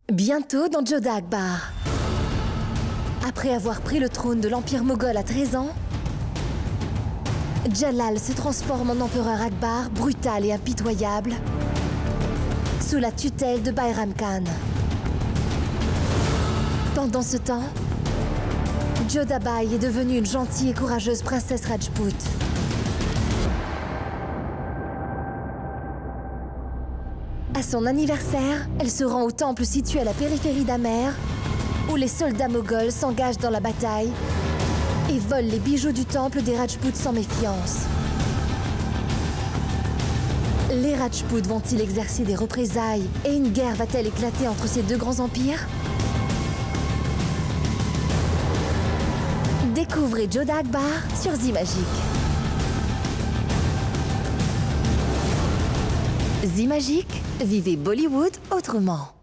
Bientôt dans Jodha Akbar. Après avoir pris le trône de l'Empire moghol à 13 ans, Jalal se transforme en empereur Akbar, brutal et impitoyable, sous la tutelle de Bayram Khan. Pendant ce temps, Jodhabai est devenue une gentille et courageuse princesse Rajput. À son anniversaire, elle se rend au temple situé à la périphérie d'Amer, où les soldats moghols s'engagent dans la bataille et volent les bijoux du temple des Rajputs sans méfiance. Les Rajputs vont-ils exercer des représailles et une guerre va-t-elle éclater entre ces deux grands empires? Découvrez Jodha Akbar sur Zimagique. Zimagique, vivez Bollywood autrement.